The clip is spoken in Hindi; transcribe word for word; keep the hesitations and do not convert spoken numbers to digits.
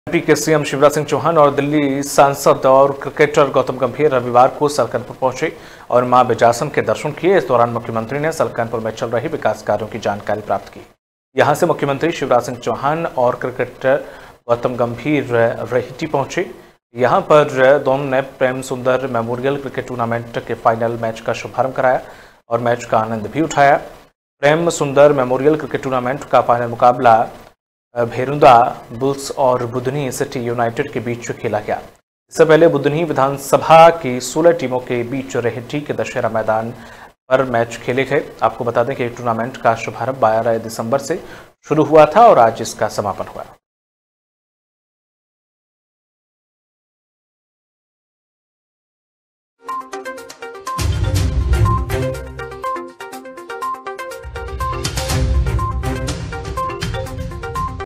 एमपी के सीएम शिवराज सिंह चौहान और दिल्ली सांसद और क्रिकेटर गौतम गंभीर रविवार को सलकनपुर पहुंचे और मां बिजासन के दर्शन किए। इस दौरान मुख्यमंत्री ने सलकनपुर में चल रहे विकास कार्यों की जानकारी प्राप्त की। यहां से मुख्यमंत्री शिवराज सिंह चौहान और क्रिकेटर गौतम गंभीर रेहटी पहुंचे। यहां पर दोनों ने Prem Sundar memorial cricket tournament के फाइनल मैच का शुभारंभ कराया और मैच का आनंद भी उठाया। Prem Sundar memorial cricket tournament का फाइनल मुकाबला भेरुंदा बुल्स और बुधनी सिटी यूनाइटेड के बीच खेला गया। इससे पहले बुधनी विधानसभा की सोलह टीमों के बीच रेहटी के दशहरा मैदान पर मैच खेले गए। आपको बता दें कि टूर्नामेंट का शुभारंभ बारह दिसंबर से शुरू हुआ था और आज इसका समापन हुआ।